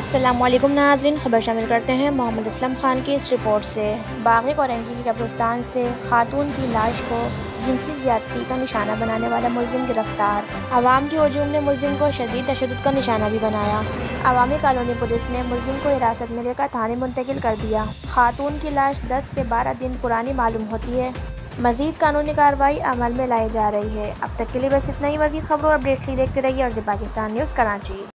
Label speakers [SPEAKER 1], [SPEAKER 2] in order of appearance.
[SPEAKER 1] अस्सलामुअलैकुम नाज़रीन, खबर शामिल करते हैं मोहम्मद असलम खान की इस रिपोर्ट से। बाग़ कोरंगी के कब्रिस्तान से खातून की लाश को जिनसी ज़्यादती का निशाना बनाने वाला मुलजिम गिरफ्तार। अवाम के हजूम ने मुलजिम को शदीद तशद्दुद का निशाना भी बनाया। अवामी कॉलोनी पुलिस ने मुलजिम को हिरासत में लेकर थाने मुंतकिल कर दिया। खातून की लाश 10 से 12 दिन पुरानी मालूम होती है। मज़ीद कानूनी कार्रवाई अमल में लाई जा रही है। अब तक के लिए बस इतना ही। मज़ीद खबरों और अपडेट्स लिए देखते रहिए अर्ज़ पाकिस्तान न्यूज़ कराची।